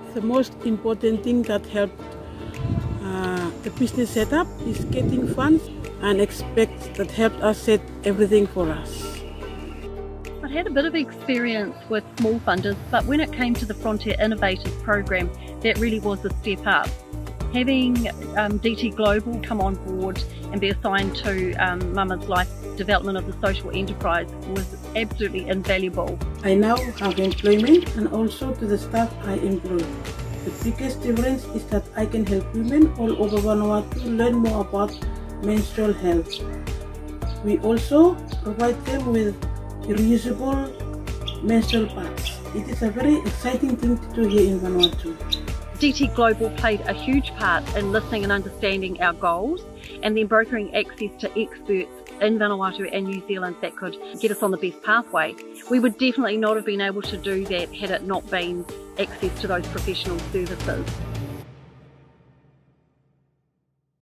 The most important thing that helped the business setup is getting funds and expect that helped us set everything for us. I'd had a bit of experience with small funders, but when it came to the Frontier Innovators program, that really was a step up. Having DT Global come on board and be assigned to Mama's Life development of the social enterprise was absolutely invaluable. I now have employment and also to the staff I employ. The biggest difference is that I can help women all over Vanuatu learn more about menstrual health. We also provide them with reusable menstrual pads. It is a very exciting thing to do here in Vanuatu. DT Global played a huge part in listening and understanding our goals and then brokering access to experts in Vanuatu and New Zealand that could get us on the best pathway. We would definitely not have been able to do that had it not been access to those professional services.